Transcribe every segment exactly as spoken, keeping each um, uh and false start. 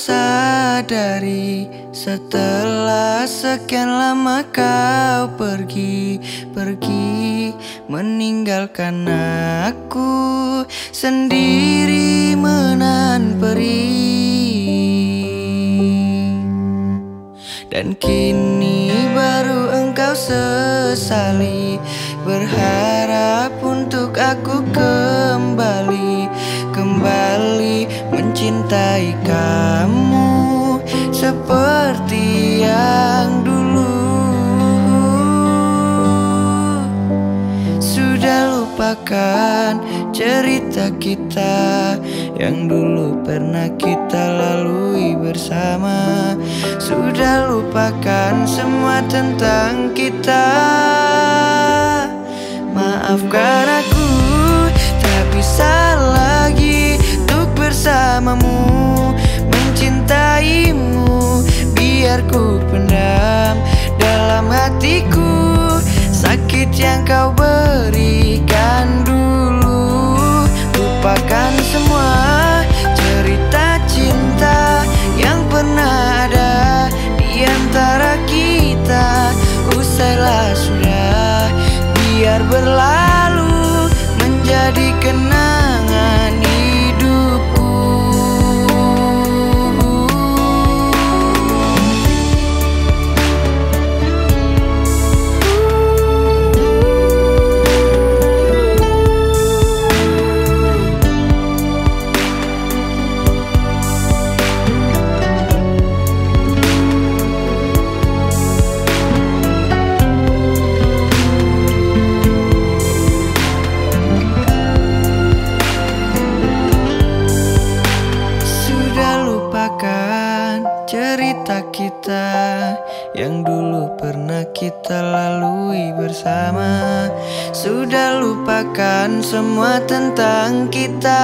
sadari setelah sekian lama kau pergi, pergi meninggalkan aku sendiri menahan perih. Dan kini baru engkau sesali, berharap untuk aku kembali, kembali mencintai kamu seperti yang dulu. Sudah lupakan cerita kita yang dulu pernah kita lalui bersama. Sudah lupakan semua tentang kita. Maafkan aku, tak bisa lagi untuk bersamamu, mencintaimu. Biar ku pendam dalam hatiku sakit yang kau berikan dulu. Lupakan semua cerita cinta yang pernah ada di antara kita. Usailah sudah, biar berlalu menjadi kenangan hidupku. Cerita kita yang dulu pernah kita lalui bersama. Sudah lupakan semua tentang kita.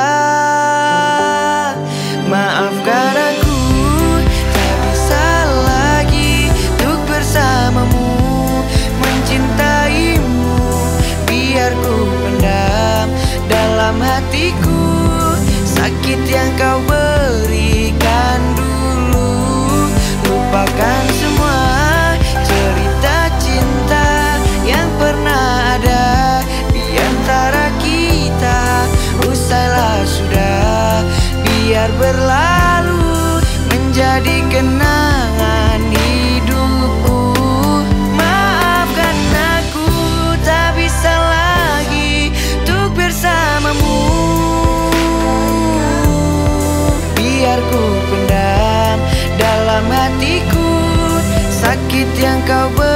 Maafkan aku, tak bisa lagi untuk bersamamu, mencintaimu. Biar ku pendam dalam hatiku sakit yang kau berikan dulu. Lupakan semua cerita cinta yang pernah ada di antara kita. Usailah sudah, biar berlalu menjadi kenangan hidupku. Maafkan aku, tak bisa lagi untuk bersamamu. Biar ku pendam dalam hatiku sakit yang kau berikan.